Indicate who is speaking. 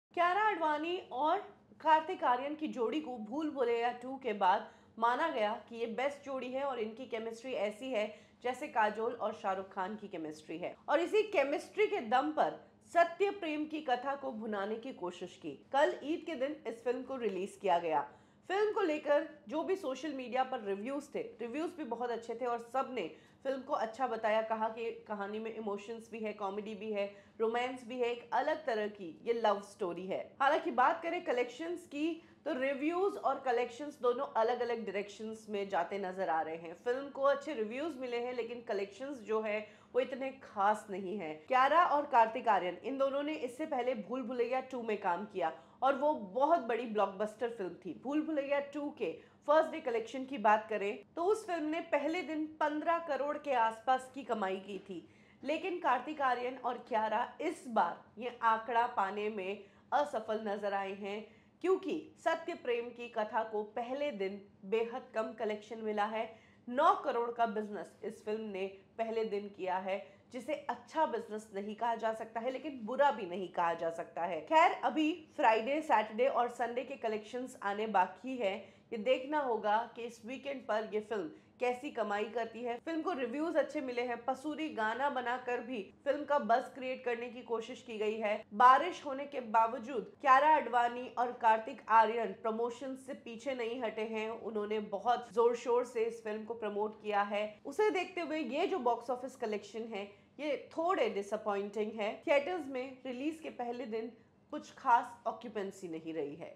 Speaker 1: कियारा आडवाणी और कार्तिक आर्यन की जोड़ी को भूल भुलैया 2 के बाद माना गया कि ये बेस्ट जोड़ी है और इनकी केमिस्ट्री ऐसी है जैसे काजोल और शाहरुख खान की केमिस्ट्री है। और इसी केमिस्ट्री के दम पर सत्य प्रेम की कथा को भुनाने की कोशिश की। कल ईद के दिन इस फिल्म को रिलीज किया गया। फिल्म को लेकर जो भी सोशल मीडिया पर रिव्यूज थे, रिव्यूज भी बहुत अच्छे थे और सब ने फिल्म को अच्छा बताया। कहा कि कहानी में इमोशंस भी है, कॉमेडी भी है, रोमांस भी है, एक अलग तरह की ये लव स्टोरी है। हालांकि बात करें कलेक्शंस की तो रिव्यूज और कलेक्शंस दोनों अलग अलग डायरेक्शंस में जाते नजर आ रहे हैं। फिल्म को अच्छे रिव्यूज मिले हैं लेकिन कलेक्शंस जो है वो इतने खास नहीं है। कियारा और कार्तिक आर्यन इन दोनों ने इससे पहले भूल भुलैया 2 में काम किया और वो बहुत बड़ी ब्लॉकबस्टर फिल्म थी। भूल भुलैया 2 के फर्स्ट डे कलेक्शन की बात करें तो उस फिल्म ने पहले दिन 15 करोड़ के आसपास की कमाई की थी। लेकिन कार्तिक आर्यन और कियारा इस बार ये आंकड़ा पाने में असफल नजर आए हैं क्योंकि सत्य प्रेम की कथा को पहले दिन बेहद कम कलेक्शन मिला है। 9 करोड़ का बिजनेस इस फिल्म ने पहले दिन किया है, जिसे अच्छा बिजनेस नहीं कहा जा सकता है लेकिन बुरा भी नहीं कहा जा सकता है। खैर, अभी फ्राइडे, सैटरडे और संडे के कलेक्शंस आने बाकी है। ये देखना होगा कि इस वीकेंड पर ये फिल्म कैसी कमाई करती है। फिल्म को रिव्यूज अच्छे मिले हैं। पसूरी गाना बनाकर भी फिल्म का बज़ क्रिएट करने की कोशिश की गई है। बारिश होने के बावजूद कियारा आडवाणी और कार्तिक आर्यन प्रमोशन से पीछे नहीं हटे हैं। उन्होंने बहुत जोर शोर से इस फिल्म को प्रमोट किया है। उसे देखते हुए ये जो बॉक्स ऑफिस कलेक्शन है ये थोड़े डिसअपॉइंटिंग है। थिएटर्स में रिलीज के पहले दिन कुछ खास ऑक्यूपेंसी नहीं रही है।